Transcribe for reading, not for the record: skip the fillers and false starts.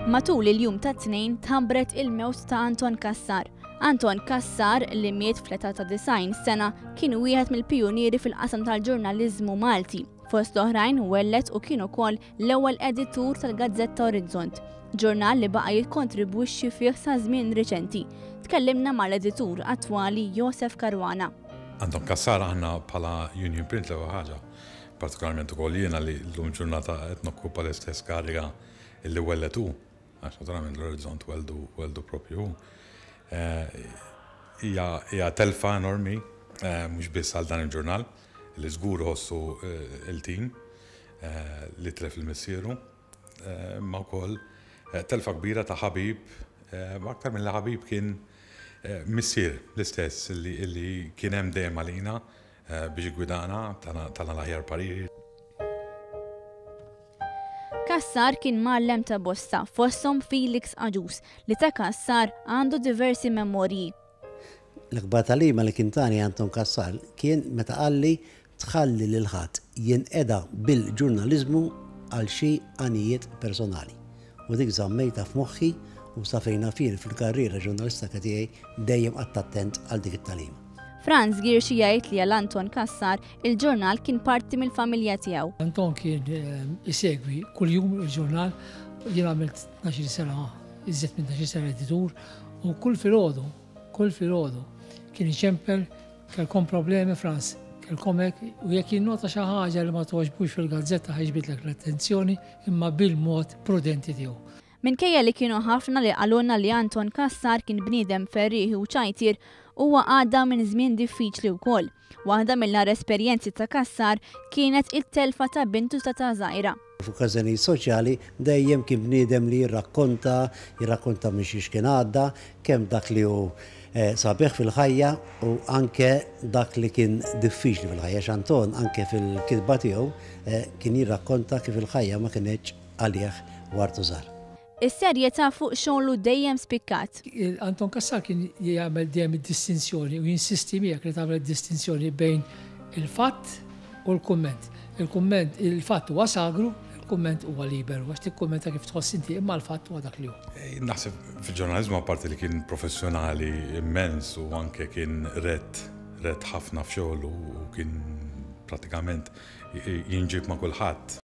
Matul il-jum ta' tnejn tambret il-mewt ta' Anton Cassar. Anton Cassar li miet fl-eta ta' disgħin sena kien wieħed mill-pijunieri fil-qasam tal-ġurnaliżmu Malti. Fost oħrajn wellet u kien ukoll l-ewwel editur tal-gazzetta L-Orizzont, ġurnal li baqa' jikkontribwixxi fih sa żmien riċenti. Tkellimna mal-editur attwali Joseph Karwana. Anton Cassar aħna bħala Union Print l-ewwel ħaġa, partikolarment ukoll jiena li llum ġurnata qed nokkupa l-istess kariga illi wellet hu, għax naturalment l-Orizzont weldu propju hu. Hija telfa enormi, mhux biss għal dan il-ġurnal, li żgur ħossu il-tim li tref il-missieru, ma wkoll telfa kbira ta' ħabib, aktar mill ħabib kien missier l-istess li kien hemm dejjem għalina biex igwidana tagħna l-aħjar pariri. Cassar kien mallem ta' bosta fosthom Felix Aġus li ta' Cassar għandu diversi memorji. L-akbar talima li kien tani Anton Cassar kien meta qalli tħalli lil ħadd jinqeda bil-ġurnaliżmu għal xi għanijiet personali. U dik żammejta f'moħħi u safejna fien fil-karriera ġurnalistika tiegħi dejjem qatt attent għal dik it-talima. Franz Girxi jgħid li għal Anton Cassar il-ġurnal kien parti mill-familja tiegħu. Anton kien isegwi kuljum il-ġurnal, jien għamilt 12 sena, iżjed minn 12 sena editur, u kull filgħodu kien iċempel kellkom problemi Franz, kellkom hekk, u jekk jinnota xi ħaġa li ma togħġbux fil-gazzetta ħajġbidlek l-attenzjoni imma bil-mod prudenti tiegħu. Minkejja li kienu ħafna li qalulna li Anton Cassar kien bniedem ferriħ u ċajtir, huwa għadda minn żmien diffiċli wkoll. Waħda mill-ar esperjenzi ta' Cassar kienet it-telfa ta' bintu ta' żgħira. F'okkażjonijiet soċjali dejjem kien bniedem li jirrakkonta minn xiex kien għadda, kemm dak li hu sabiħ fil-ħajja u anke dak li kien diffiċli fil-ħajja. X'Anton anke fil-kitba tiegħu kien jirrakkonta kif il-ħajja ma kienx għalih wartu żgħar. Is-serjetà fuq xogħlu dejjem spikkat. Anton Cassar kien jagħmel dejjem id-distinzjoni u jinsisti miegħek li tagħmel id-distinzjoni bejn il-fatt u l-kumment. Il-fatt huwa sagru, il-kumment huwa liberu, għax tikkummenta kif tħoss inti imma l-fatt huwa dak li hu. Naħseb fil-ġurnaliżmu apparti li kien professjonali immens u anke kien ret ħafna f'xogħlu u kien pratikament jinġib ma' kulħadd.